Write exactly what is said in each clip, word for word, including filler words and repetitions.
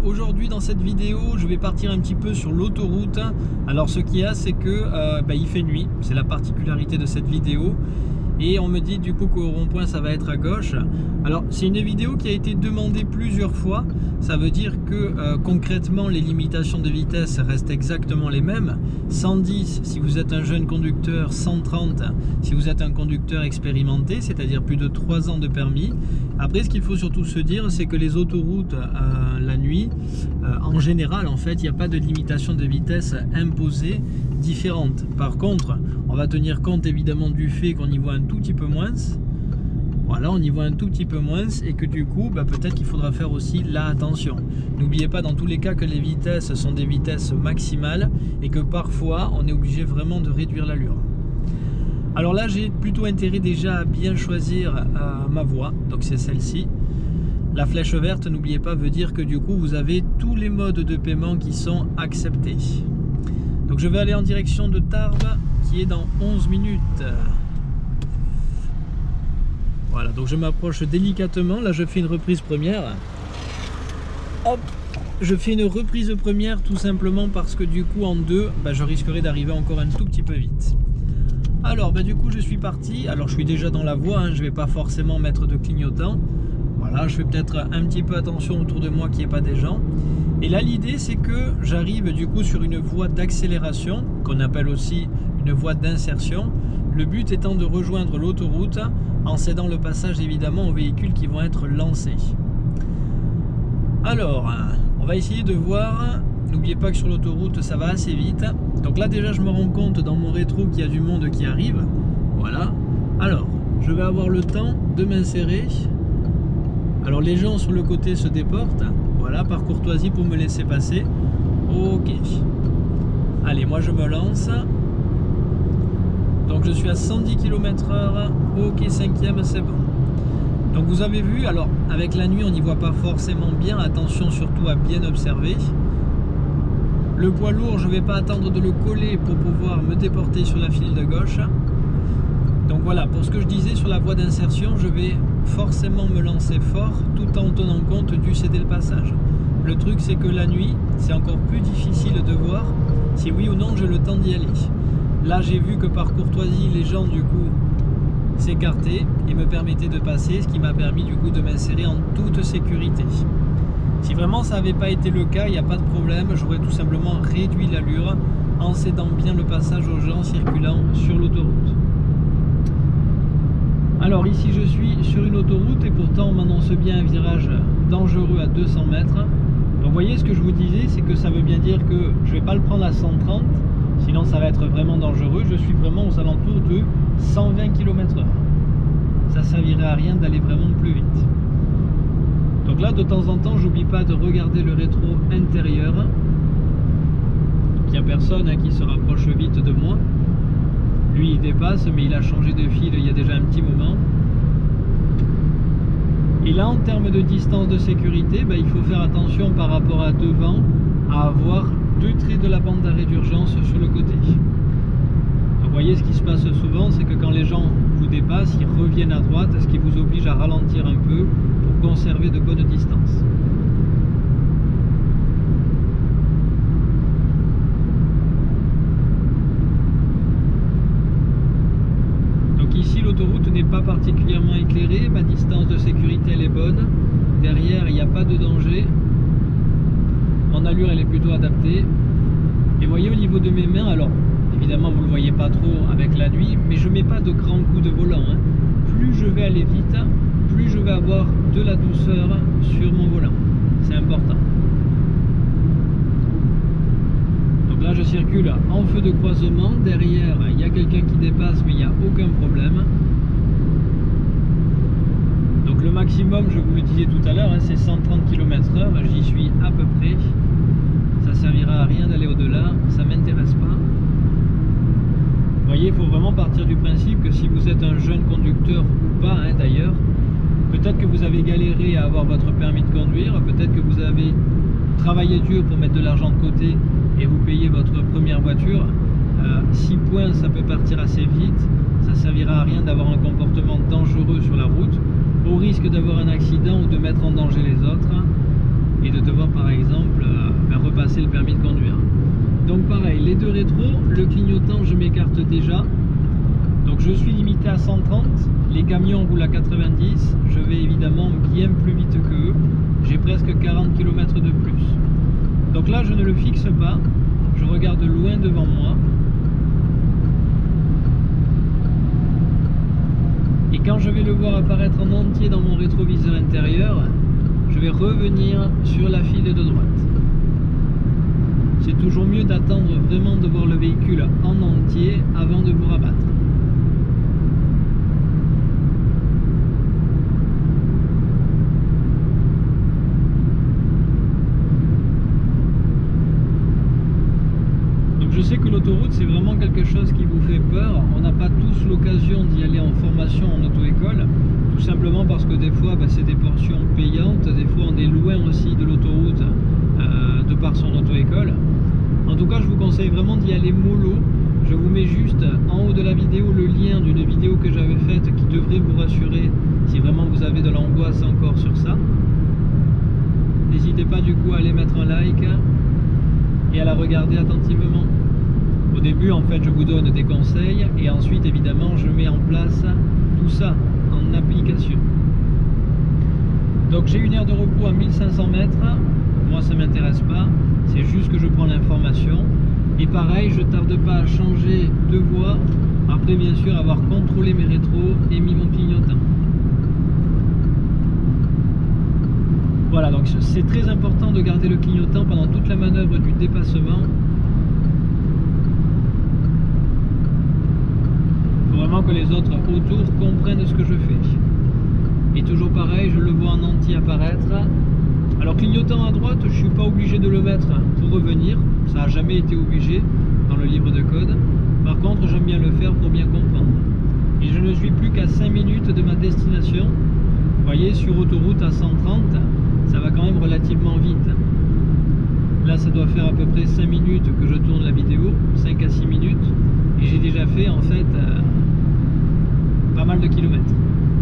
aujourd'hui dans cette vidéo je vais partir un petit peu sur l'autoroute. Alors ce qu'il y a c'est que euh, bah, il fait nuit, c'est la particularité de cette vidéo. Et on me dit du coup qu'au rond-point ça va être à gauche. Alors c'est une vidéo qui a été demandée plusieurs fois. Ça veut dire que euh, concrètement les limitations de vitesse restent exactement les mêmes. cent dix si vous êtes un jeune conducteur, cent trente si vous êtes un conducteur expérimenté, c'est-à-dire plus de trois ans de permis. Après ce qu'il faut surtout se dire c'est que les autoroutes euh, la nuit, euh, en général en fait il n'y a pas de limitation de vitesse imposée différente. Par contre on va tenir compte évidemment du fait qu'on y voit un tout petit peu moins. Voilà, on y voit un tout petit peu moins et que du coup, bah, peut-être qu'il faudra faire aussi là attention. N'oubliez pas dans tous les cas que les vitesses sont des vitesses maximales et que parfois on est obligé vraiment de réduire l'allure. Alors là, j'ai plutôt intérêt déjà à bien choisir euh, ma voie, donc c'est celle-ci. La flèche verte, n'oubliez pas, veut dire que du coup vous avez tous les modes de paiement qui sont acceptés. Donc je vais aller en direction de Tarbes qui est dans onze minutes. Voilà, donc je m'approche délicatement. Là, je fais une reprise première. Hop, je fais une reprise première tout simplement parce que du coup, en deux, bah, je risquerais d'arriver encore un tout petit peu vite. Alors, bah, du coup, je suis parti. Alors, je suis déjà dans la voie. Hein, je ne vais pas forcément mettre de clignotant. Voilà, je fais peut-être un petit peu attention autour de moi qu'il n'y ait pas des gens. Et là, l'idée, c'est que j'arrive du coup sur une voie d'accélération, qu'on appelle aussi une voie d'insertion. Le but étant de rejoindre l'autoroute en cédant le passage évidemment aux véhicules qui vont être lancés. Alors, on va essayer de voir. N'oubliez pas que sur l'autoroute ça va assez vite. Donc là déjà je me rends compte dans mon rétro qu'il y a du monde qui arrive. Voilà. Alors, je vais avoir le temps de m'insérer. Alors les gens sur le côté se déportent. Voilà, par courtoisie pour me laisser passer. Ok. Allez, moi je me lance. Donc je suis à cent dix kilomètres heure, ok, cinquième, c'est bon. Donc vous avez vu, alors avec la nuit on n'y voit pas forcément bien, attention surtout à bien observer. Le poids lourd, je ne vais pas attendre de le coller pour pouvoir me déporter sur la file de gauche. Donc voilà, pour ce que je disais sur la voie d'insertion, je vais forcément me lancer fort tout en tenant compte du céder le passage. Le truc c'est que la nuit, c'est encore plus difficile de voir si oui ou non j'ai le temps d'y aller. Là j'ai vu que par courtoisie les gens du coup s'écartaient et me permettaient de passer, ce qui m'a permis du coup de m'insérer en toute sécurité. Si vraiment ça n'avait pas été le cas, il n'y a pas de problème, j'aurais tout simplement réduit l'allure en cédant bien le passage aux gens circulant sur l'autoroute. Alors ici je suis sur une autoroute et pourtant on m'annonce bien un virage dangereux à deux cents mètres. Donc vous voyez ce que je vous disais, c'est que ça veut bien dire que je ne vais pas le prendre à cent trente. Sinon ça va être vraiment dangereux. Je suis vraiment aux alentours de cent vingt kilomètres heure. Ça servirait à rien d'aller vraiment plus vite. Donc là de temps en temps j'oublie pas de regarder le rétro intérieur. Donc il n'y a personne hein, qui se rapproche vite de moi. Lui il dépasse mais il a changé de fil il y a déjà un petit moment. Et là en termes de distance de sécurité, bah, il faut faire attention par rapport à devant à avoir deux traits de la bande d'arrêt d'urgence sur le côté. Donc, vous voyez ce qui se passe souvent, c'est que quand les gens vous dépassent, ils reviennent à droite, ce qui vous oblige à ralentir un peu pour conserver de bonnes distances. Donc ici l'autoroute n'est pas particulièrement éclairée, ma distance de sécurité elle est bonne, derrière il n'y a pas de danger. Mon allure elle est plutôt adaptée. Et vous voyez au niveau de mes mains, alors évidemment vous ne le voyez pas trop avec la nuit, mais je ne mets pas de grands coups de volant. Hein. Plus je vais aller vite, plus je vais avoir de la douceur sur mon volant. C'est important. Donc là je circule en feu de croisement. Derrière il y a quelqu'un qui dépasse mais il n'y a aucun problème. Donc le maximum, je vous le disais tout à l'heure, hein, c'est cent trente kilomètres heure, j'y suis à peu près. Ça servira à rien d'aller au-delà, ça m'intéresse pas. Vous voyez, il faut vraiment partir du principe que si vous êtes un jeune conducteur ou pas hein, d'ailleurs, peut-être que vous avez galéré à avoir votre permis de conduire, peut-être que vous avez travaillé dur pour mettre de l'argent de côté et vous payez votre première voiture. Euh, six points, ça peut partir assez vite, ça servira à rien d'avoir un comportement dangereux sur la route, au risque d'avoir un accident ou de mettre en danger les autres et de devoir par exemple euh, ben, repasser le permis de conduire. Donc pareil, les deux rétros, le clignotant je m'écarte déjà. Donc je suis limité à cent trente, les camions roulent à quatre-vingt-dix, je vais évidemment bien plus vite que eux, j'ai presque quarante kilomètres de plus. Donc là je ne le fixe pas, je regarde loin devant moi. Et quand je vais le voir apparaître en entier dans mon rétroviseur intérieur, je vais revenir sur la file de droite. C'est toujours mieux d'attendre vraiment de voir le véhicule en entier avant de vous rabattre. Je sais que l'autoroute c'est vraiment quelque chose qui vous fait peur, on n'a pas tous l'occasion d'y aller en formation en auto-école, tout simplement parce que des fois bah, c'est des portions payantes, des fois on est loin aussi de l'autoroute euh, de par son auto-école. En tout cas je vous conseille vraiment d'y aller mollo, je vous mets juste en haut de la vidéo le lien d'une vidéo que j'avais faite qui devrait vous rassurer si vraiment vous avez de l'angoisse encore sur ça. N'hésitez pas du coup à aller mettre un like et à la regarder attentivement. Au début, en fait, je vous donne des conseils et ensuite, évidemment, je mets en place tout ça en application. Donc, j'ai une aire de repos à mille cinq cents mètres. Moi, ça ne m'intéresse pas. C'est juste que je prends l'information. Et pareil, je ne tarde pas à changer de voie. Après, bien sûr, avoir contrôlé mes rétros et mis mon clignotant. Voilà, donc c'est très important de garder le clignotant pendant toute la manœuvre du dépassement. Il faut vraiment que les autres autour comprennent ce que je fais. Et toujours pareil, je le vois en entier apparaître. Alors clignotant à droite, je ne suis pas obligé de le mettre pour revenir. Ça n'a jamais été obligé dans le livre de code. Par contre, j'aime bien le faire pour bien comprendre. Et je ne suis plus qu'à cinq minutes de ma destination. Vous voyez, sur autoroute à cent trente, ça va quand même relativement vite. Là, ça doit faire à peu près cinq minutes que je tourne la vidéo, cinq à six minutes. Et j'ai déjà fait, en fait, euh, pas mal de kilomètres.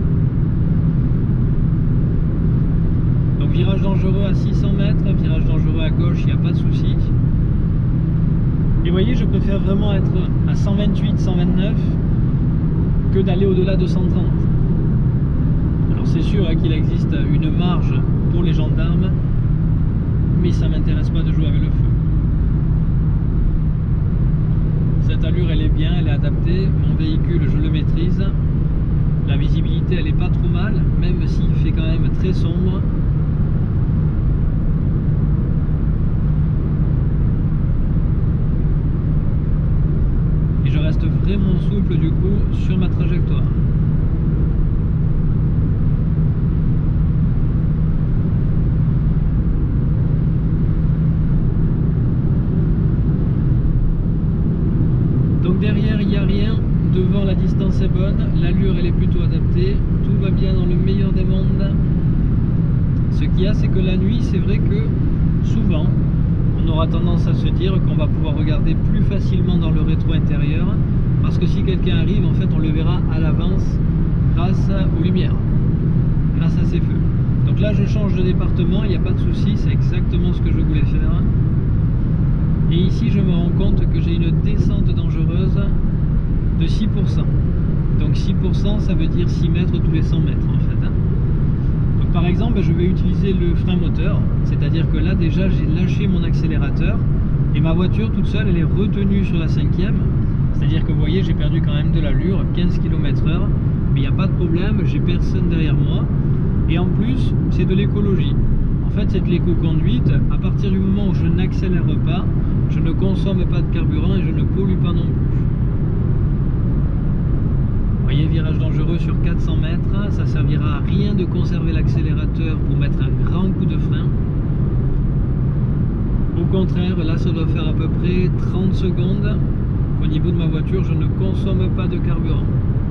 Donc, virage dangereux à six cents mètres, virage dangereux à gauche, il n'y a pas de souci. Et vous voyez, je préfère vraiment être à cent vingt-huit, cent vingt-neuf que d'aller au-delà de cent trente. Alors, c'est sûr hein, qu'il existe une marge pour les gendarmes, mais ça m'intéresse pas de jouer avec le feu. Cette allure elle est bien, elle est adaptée, mon véhicule je le maîtrise, la visibilité elle est pas trop mal, même s'il fait quand même très sombre. Et je reste vraiment souple du coup sur ma trajectoire. Donc derrière il n'y a rien, devant la distance est bonne, l'allure elle est plutôt adaptée, tout va bien dans le meilleur des mondes. Ce qu'il y a c'est que la nuit c'est vrai que souvent on aura tendance à se dire qu'on va pouvoir regarder plus facilement dans le rétro intérieur parce que si quelqu'un arrive en fait on le verra à l'avance grâce aux lumières, grâce à ces feux. Donc là je change de département, il n'y a pas de souci, c'est exactement ce que je voulais faire. Et ici je me rends compte que j'ai une descente dangereuse de six pour cent. Donc six pour cent ça veut dire six mètres tous les cent mètres en fait. Donc par exemple je vais utiliser le frein moteur, c'est-à-dire que là déjà j'ai lâché mon accélérateur et ma voiture toute seule elle est retenue sur la cinquième. C'est-à-dire que vous voyez j'ai perdu quand même de l'allure, quinze kilomètres heure, mais il n'y a pas de problème, j'ai personne derrière moi. Et en plus c'est de l'écologie. En fait c'est de l'éco-conduite, à partir du moment où je n'accélère pas, je ne consomme pas de carburant et je ne pollue pas non plus. Vous voyez, virage dangereux sur quatre cents mètres, ça servira à rien de conserver l'accélérateur pour mettre un grand coup de frein. Au contraire, là ça doit faire à peu près trente secondes. Au niveau de ma voiture, je ne consomme pas de carburant.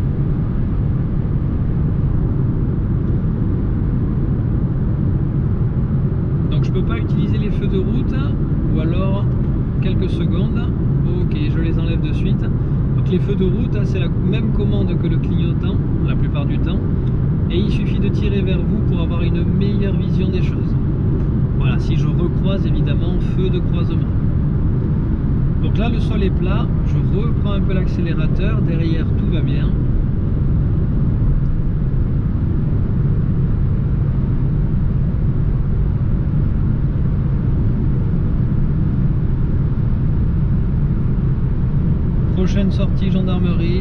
Donc je ne peux pas utiliser les feux de route, ou alors quelques secondes. Ok, je les enlève de suite. Donc les feux de route, c'est la même commande que le clignotant, la plupart du temps. Et il suffit de tirer vers vous pour avoir une meilleure vision des choses. Voilà. Voilà, si je recroise évidemment feu de croisement. Donc là le sol est plat, je reprends un peu l'accélérateur, derrière tout va bien. Prochaine sortie gendarmerie.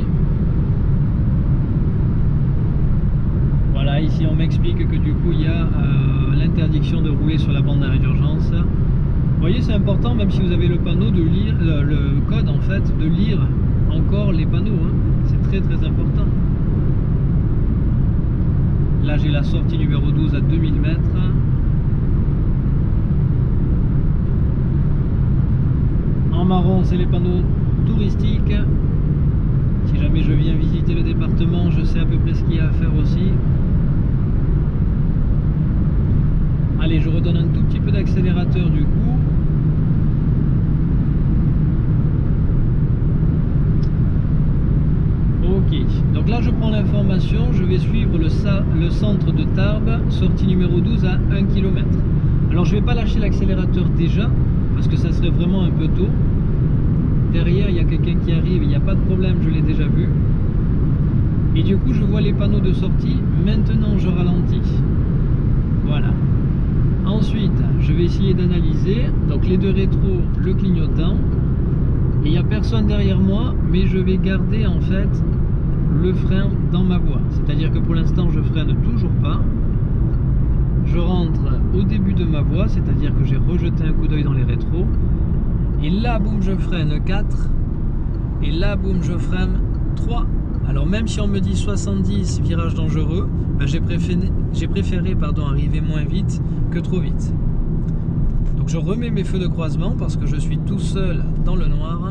Voilà, ici on m'explique que du coup il y a euh, l'interdiction de rouler sur la bande d'arrêt d'urgence. Vous voyez, c'est important, même si vous avez le panneau, de lire euh, le code en fait, de lire encore les panneaux, hein. C'est très très important. Là j'ai la sortie numéro douze à deux mille mètres. En marron c'est les panneaux touristiques. Si jamais je viens visiter le département, je sais à peu près ce qu'il y a à faire aussi. Allez, je redonne un tout petit peu d'accélérateur du coup. Ok, donc là je prends l'information, je vais suivre le, le centre de Tarbes, sortie numéro douze à un kilomètre. Alors je ne vais pas lâcher l'accélérateur déjà, parce que ça serait vraiment un peu tôt. Derrière il y a quelqu'un qui arrive, il n'y a pas de problème, je l'ai déjà vu. Et du coup je vois les panneaux de sortie, maintenant je ralentis. Voilà. Ensuite je vais essayer d'analyser, donc les deux rétros, le clignotant. Et il n'y a personne derrière moi, mais je vais garder en fait le frein dans ma voie. C'est-à-dire que pour l'instant je freine toujours pas. Je rentre au début de ma voie, c'est-à-dire que j'ai rejeté un coup d'œil dans les rétros. Et là, boum, je freine quatre. Et là, boum, je freine trois. Alors même si on me dit soixante-dix, virage dangereux, ben j'ai préféré, j'ai préféré pardon, arriver moins vite que trop vite. Donc je remets mes feux de croisement parce que je suis tout seul dans le noir.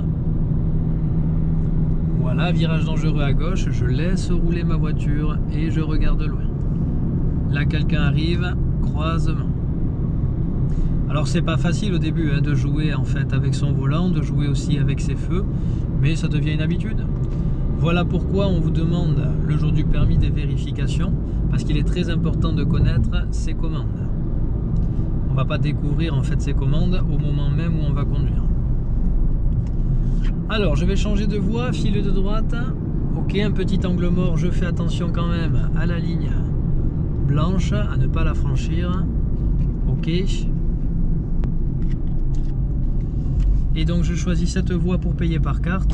Voilà, virage dangereux à gauche, je laisse rouler ma voiture et je regarde loin. Là quelqu'un arrive, croisement. Alors c'est pas facile au début hein, de jouer en fait avec son volant, de jouer aussi avec ses feux, mais ça devient une habitude. Voilà pourquoi on vous demande le jour du permis des vérifications, parce qu'il est très important de connaître ses commandes. On ne va pas découvrir en fait ses commandes au moment même où on va conduire. Alors je vais changer de voie, file de droite. Ok, un petit angle mort, je fais attention quand même à la ligne blanche, à ne pas la franchir. Ok. Et donc je choisis cette voie pour payer par carte.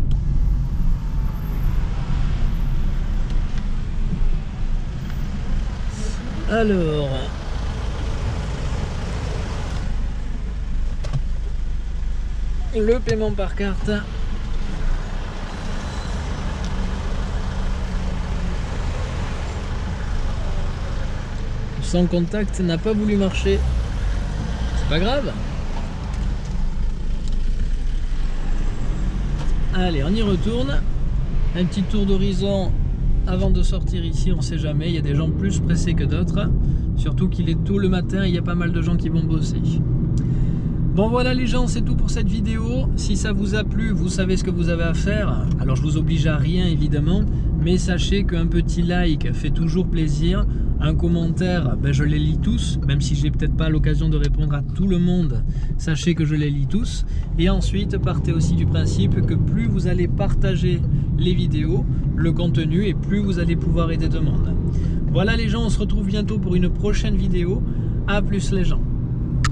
Alors, le paiement par carte. Sans contact n'a pas voulu marcher. C'est pas grave. Allez, on y retourne. Un petit tour d'horizon avant de sortir ici, on sait jamais. Il y a des gens plus pressés que d'autres. Surtout qu'il est tôt le matin et il y a pas mal de gens qui vont bosser. Bon voilà les gens, c'est tout pour cette vidéo. Si ça vous a plu, vous savez ce que vous avez à faire. Alors je vous oblige à rien évidemment, mais sachez qu'un petit like fait toujours plaisir. Un commentaire, ben je les lis tous, même si j'ai peut-être pas l'occasion de répondre à tout le monde, sachez que je les lis tous. Et ensuite, partez aussi du principe que plus vous allez partager les vidéos, le contenu, et plus vous allez pouvoir aider de monde. Voilà les gens, on se retrouve bientôt pour une prochaine vidéo. À plus les gens.